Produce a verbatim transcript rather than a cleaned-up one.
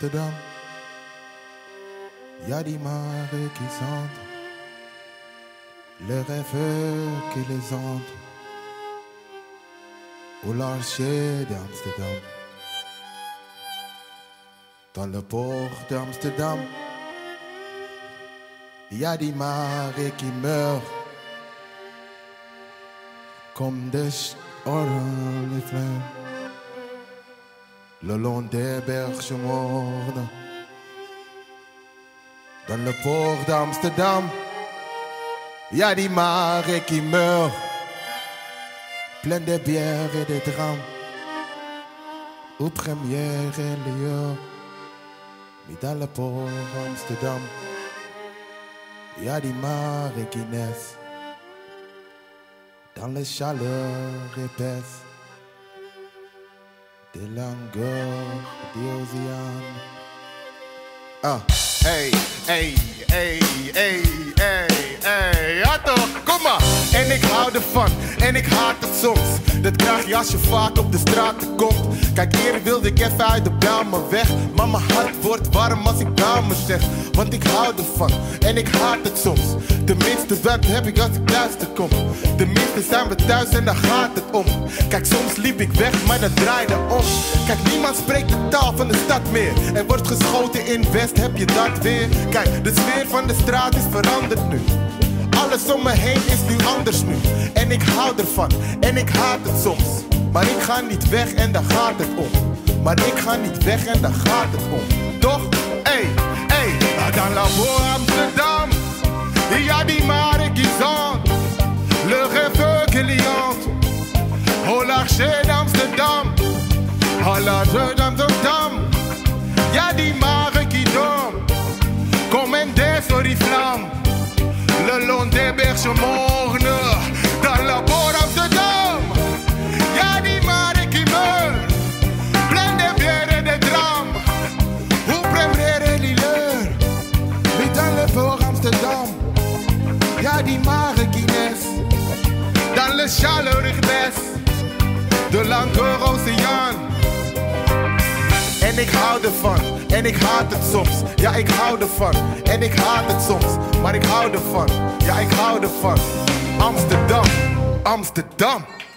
d'Amsterdam. Y'a des marées qui sentent le rêve qui les hante au large d'Amsterdam. Dans le port d'Amsterdam, y'a des marées qui meurent comme des oriflammes le long des berges mornes. Dans le port d'Amsterdam, y'a des marées qui meurent, pleines de bières et de drames, aux premières lieux. Mais dans le port d'Amsterdam, y'a des marées qui naissent, dans les chaleurs épaisses des langueurs des océans. Ah, hey, hey, hey, hey, hey, hey, ja toch, kom maar. En ik hou ervan, en ik haat het soms. Dat krijg je als je vaak op de straat komt. Kijk, hier wilde ik even uit de Bijlmer weg, maar mijn hart wordt warm als ik Bijlmer zeg. Want ik hou ervan, en ik haat het soms. Tenminste, dat heb ik als ik luister kom. Tenminste zijn we thuis en daar gaat het om. Kijk, soms liep ik weg, maar dat draaide om. Kijk, niemand spreekt de taal van de stad meer. Er wordt geschoten in West, heb je dat weer? Kijk, de sfeer van de straat is veranderd nu. Alles om me heen is nu anders nu. En ik hou ervan, en ik haat het soms. Maar ik ga niet weg en daar gaat het om. Maar ik ga niet weg en daar gaat het om. Toch? Hey, hey. Dans la beau Amsterdam, il y a des marées qui sentent le rêve qui les hante. Au large d'Amsterdam, au large d'Amsterdam, il y a des marées qui dorment comme un des oriflammes le long des berges mornes. Dans la beau Amsterdam, il y a des marées qui meurent, pleines de bières et de drames, où première l'heure. Mais dans le port Amsterdam, il y a des marées qui naissent, dans le chaleur baisse de l'encore océan. En ik hou ervan, en ik haat het soms. Ja, ik hou ervan, en ik haat het soms. Maar ik hou ervan, ja, ik hou ervan. Amsterdam, Amsterdam.